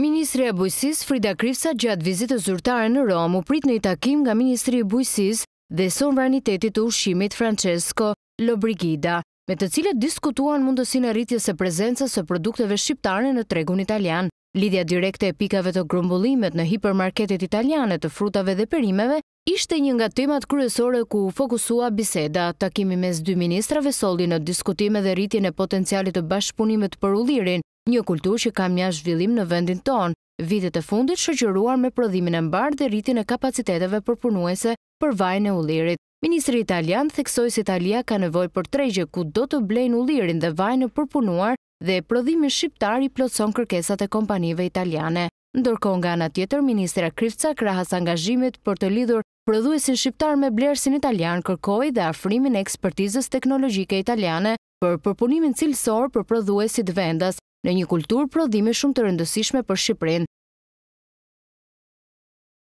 Ministri e Bujqësisë Frida Krifsa gjatë vizitës zyrtare në Rom u prit në një takim nga Ministri i Bujqësisë dhe sovranitetit të ushqimit Francesco Lollobrigida, me të cilët diskutuan mundësinë e rritjes së prezencës së produkteve shqiptare në tregun italian. Lidhja direkte e pikave të grumbullimet në hipermarketet italiane të frutave dhe perimeve ishte një nga temat kryesore ku fokusua biseda. Takimi mes dy ministrave solli në diskutime dhe rritjen e potencialit të bashkëpunimit për ullirin, një kulturë që ka mjaft zhvillim në vendin tonë, vitet e fundit shoqëruar me prodhimin e mbar dhe rritjen e kapaciteteve përpunuese për vajin e ullirit. Ministri italian theksoi se Italia ka nevojë për tregje ku do të blejnë ullirin dhe vajin e përpunuar dhe prodhimi shqiptar i plotëson kërkesat e kompanive italiane. Ndërkohë nga ana tjetër, ministra Krifca, krahas angazhimit për të lidhur prodhuesin shqiptar me blerësin italian, kërkoi dhe afrimin e ekspertizës teknologjike italiane për përpunimin cilësor për prodhuesit vendas në një kulturë prodhimi shumë të rëndësishme për Shqipërinë.